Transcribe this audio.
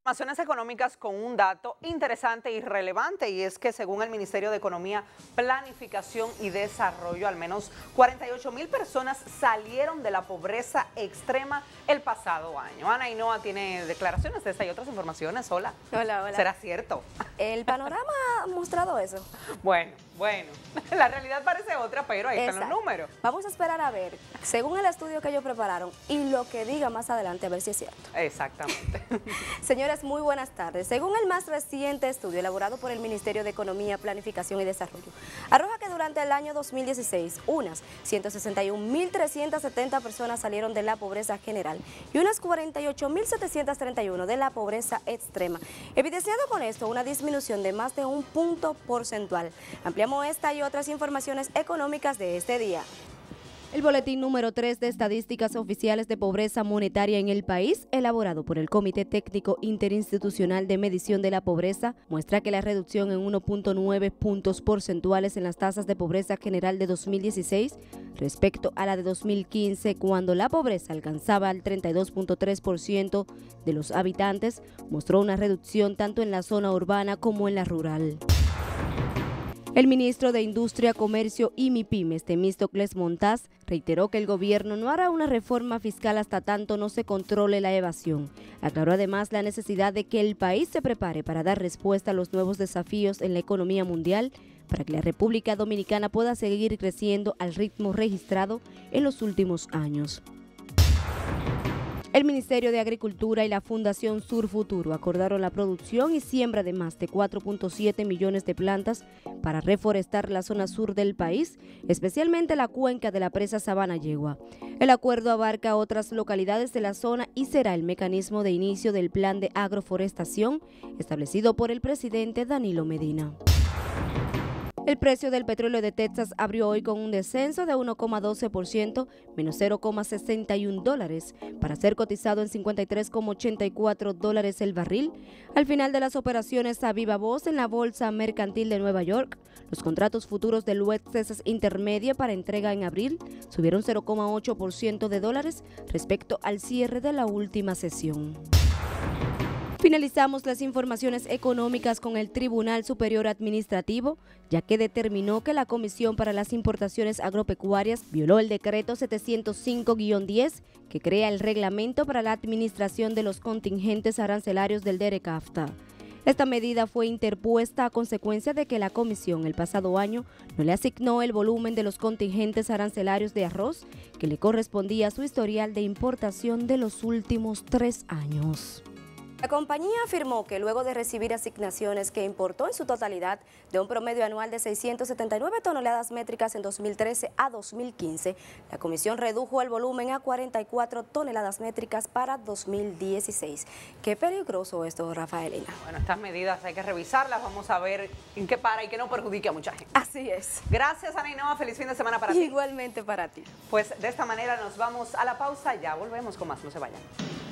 Informaciones económicas con un dato interesante y relevante, y es que según el Ministerio de Economía, Planificación y Desarrollo, al menos 48,000 personas salieron de la pobreza extrema el pasado año. Ana Ainhoa tiene declaraciones de esta y otras informaciones. Hola. Hola, hola. ¿Será cierto? El panorama ha mostrado eso. Bueno, la realidad parece otra, pero ahí están Exacto. los números. Vamos a esperar a ver, según el estudio que ellos prepararon y lo que diga más adelante, a ver si es cierto. Exactamente. Señores, muy buenas tardes. Según el más reciente estudio elaborado por el Ministerio de Economía, Planificación y Desarrollo, arroja que durante el año 2016, unas 161.370 personas salieron de la pobreza general y unas 48.731 de la pobreza extrema, evidenciando con esto una disminución de más de un punto porcentual. Ampliamos esta y otras informaciones económicas de este día. El boletín número 3 de estadísticas oficiales de pobreza monetaria en el país, elaborado por el Comité Técnico Interinstitucional de Medición de la Pobreza, muestra que la reducción en 1.9 puntos porcentuales en las tasas de pobreza general de 2016 respecto a la de 2015, cuando la pobreza alcanzaba el 32.3% de los habitantes, mostró una reducción tanto en la zona urbana como en la rural. El ministro de Industria, Comercio y MIPYMES, Temístocles Montaz, reiteró que el gobierno no hará una reforma fiscal hasta tanto no se controle la evasión. Aclaró además la necesidad de que el país se prepare para dar respuesta a los nuevos desafíos en la economía mundial, para que la República Dominicana pueda seguir creciendo al ritmo registrado en los últimos años. El Ministerio de Agricultura y la Fundación Sur Futuro acordaron la producción y siembra de más de 4.7 millones de plantas para reforestar la zona sur del país, especialmente la cuenca de la presa Sabana Yegua. El acuerdo abarca otras localidades de la zona y será el mecanismo de inicio del plan de agroforestación establecido por el presidente Danilo Medina. El precio del petróleo de Texas abrió hoy con un descenso de 1,12%, menos $0,61, para ser cotizado en $53,84 el barril. Al final de las operaciones a viva voz en la Bolsa Mercantil de Nueva York, los contratos futuros del West Texas Intermedio para entrega en abril subieron 0,8% de dólares respecto al cierre de la última sesión. Finalizamos las informaciones económicas con el Tribunal Superior Administrativo, ya que determinó que la Comisión para las Importaciones Agropecuarias violó el decreto 705-10 que crea el reglamento para la administración de los contingentes arancelarios del DERECAFTA. Esta medida fue interpuesta a consecuencia de que la Comisión el pasado año no le asignó el volumen de los contingentes arancelarios de arroz que le correspondía a su historial de importación de los últimos 3 años. La compañía afirmó que luego de recibir asignaciones que importó en su totalidad de un promedio anual de 679 toneladas métricas en 2013 a 2015, la comisión redujo el volumen a 44 toneladas métricas para 2016. Qué peligroso esto, Rafaelina. Bueno, estas medidas hay que revisarlas, vamos a ver en qué para y que no perjudique a mucha gente. Así es. Gracias, Ana Ainhoa, feliz fin de semana para ti. Igualmente para ti. Pues de esta manera nos vamos a la pausa, ya volvemos con más, no se vayan.